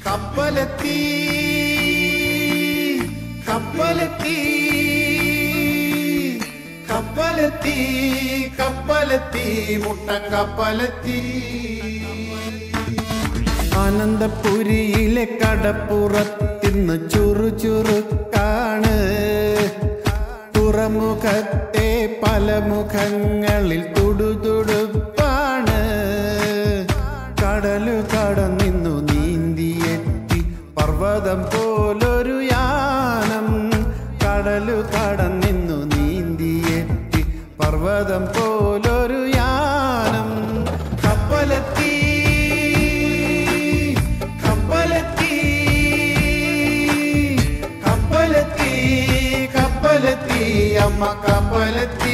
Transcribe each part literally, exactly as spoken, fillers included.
കപ്പലെത്തി കപ്പലെത്തി കപ്പലെത്തി കപ്പലെത്തി മുട്ടൻ കപ്പലെത്തി അനന്തപുരിയിലെ കടപ്പുറത്തിന്ന് ചുറുചുറുക്കാണ് തുറമുഖത്തെ പല മുഖങ്ങളിൽ തുടുതുടുപ്പാണ് കടലു കടന്നിന്നു നീന്തിയെത്തി പർവ്വതം പോലൊരു യാനം കടലു കടന്നിന്നു നീന്തിയെത്തി പർവ്വതം പോലൊരു യാനം കപ്പലെത്തി കപ്പലെത്തി കപ്പലെത്തി കപ്പലെത്തി അമ്മ കപ്പലെത്തി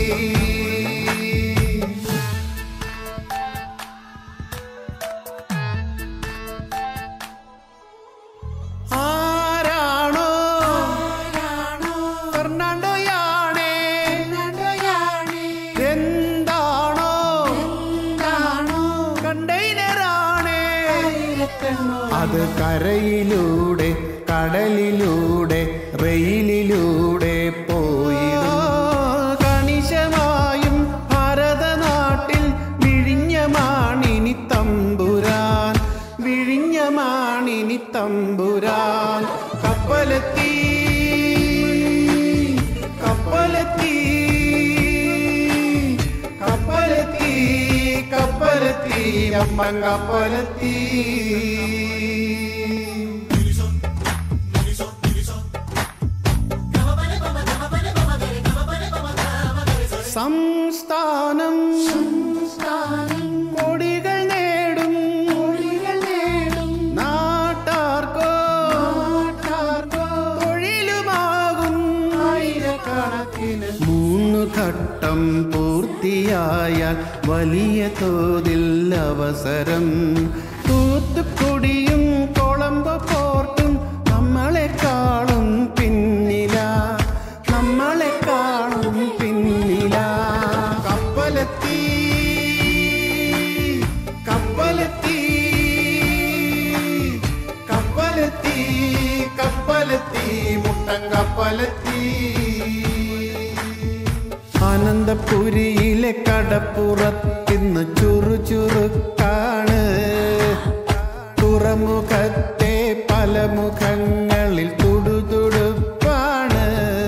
അത് കരയിലൂടെ കടലിലൂടെ റെയിലിലൂടെ പോയിടും കണിശമായും ഭാരതനാട്ടിൽ വിഴിഞ്ഞ മാണിനി തമ്പുരാൻ വിഴിഞ്ഞ മാണിനി തമ്പുരാൻ കപ്പലെത്തി കപ്പലെത്തി കപ്പലെത്തി കപ്പലെത്തി അമ്മ കപ്പലെത്തി സംസ്ഥാനം കൊടികൾ നേടും നാട്ടാർക്കോ തൊഴിലുമാകും ആയിരക്കണക്കിന് മൂന്ന് ഘട്ടം പൂർത്തിയായാൽ വലിയ തോതിൽ അവസരം തൂത്തുക്കുടിയും കൊളംബോ പോർട്ടും നമ്മളെക്കാളും പിന്നില നമ്മളെക്കാളും പിന്നില കപ്പലെത്തി കപ്പലെത്തി കപ്പലെത്തി കപ്പലെത്തി മുട്ടൻ കപ്പലെത്തി അനന്തപുരിയിലെ കടപ്പുറത്തിന്ന് ചുറുചുറുക്കാണ് തുറമുഖത്തെ പല മുഖങ്ങളിൽ തുടുതുടുപ്പാണ്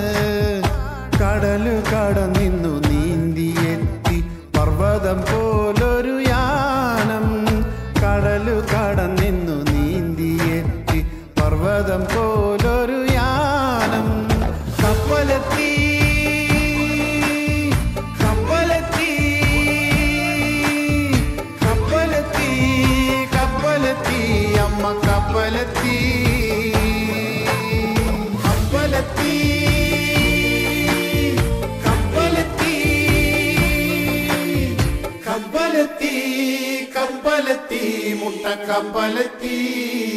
കടലു കടന്നിന്നു നീന്തിയെത്തി പർവ്വതം പോലൊരു യാനം കടലു കടന്നിന്നു നീന്തിയെത്തി പർവ്വതം പോലൊരു യാനം കപ്പലെത്തി കപ്പലെത്തി കപ്പലെത്തി കപ്പലെത്തി അമ്മ കപ്പലെത്തി കപ്പലെത്തി കപ്പലെത്തി കപ്പലെത്തി കപ്പലെത്തി മുട്ട കപ്പലെത്തി